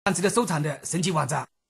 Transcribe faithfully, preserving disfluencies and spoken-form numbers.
值得收藏的神奇网站。